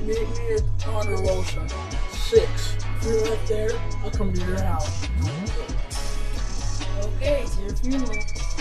Meet me at Ponderosa. 6. If you're up there, I'll come to your house. Okay, it's your funeral.